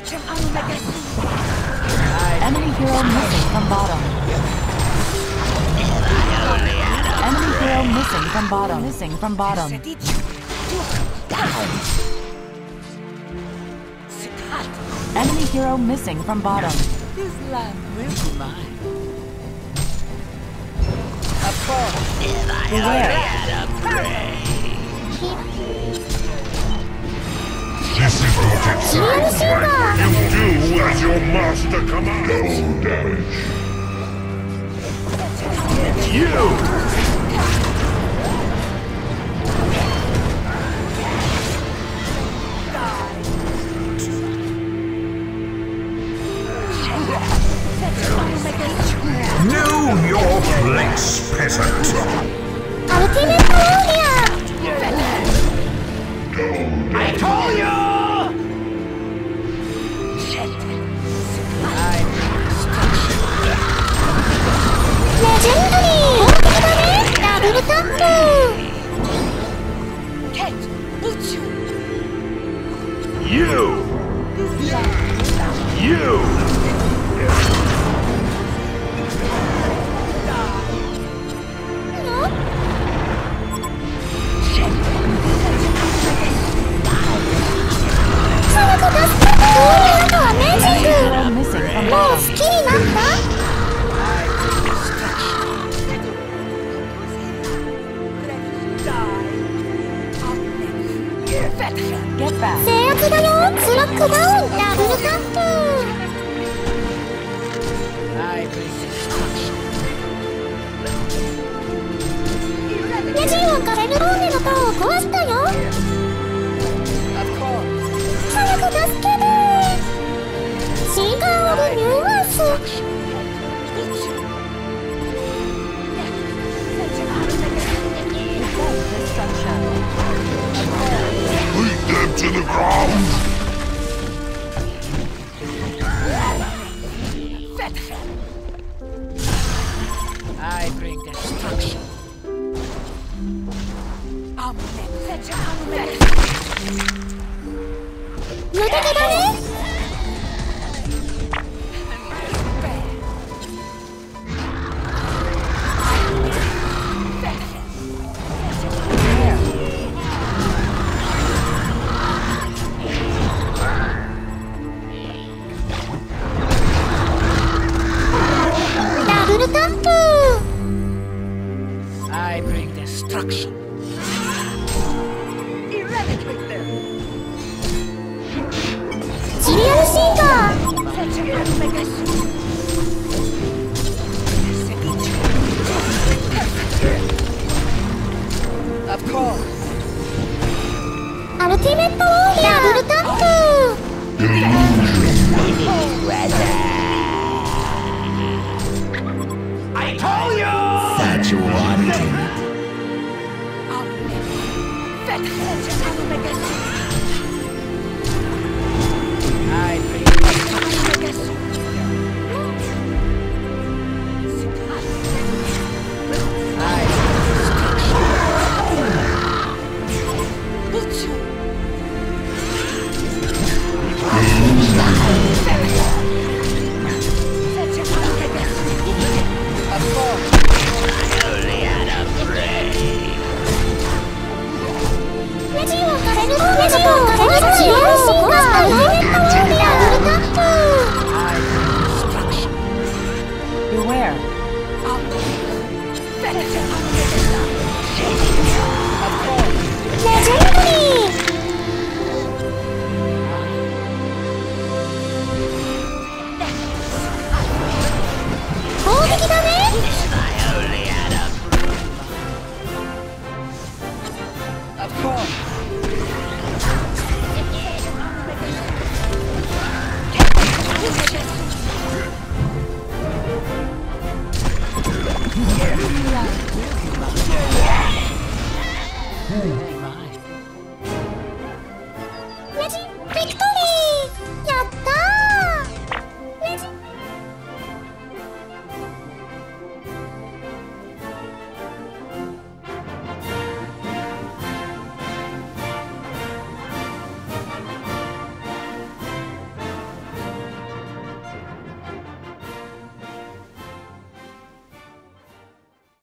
Enemy hero missing from bottom. Enemy hero missing from bottom. Missing from bottom. Enemy hero missing from bottom. This land will be mine. Beware. This is what it sounds like. You do as your master commands. Double damage. You! Know your place, peasant. Ultimate warrior! I told you! 레전더리! 오케이 더블 덤프! You! You! Hero missing from もう bottom. 好きになった Get back. 制圧だよスロックダウンダブルタップ ネジオンからルローネの塔を壊したよ早く助けてシーカーオブニューアース Beat them to the ground! I bring destruction. 無敵だね ダブルタップ I bring destruction. Eradicate them. シリアルシーカー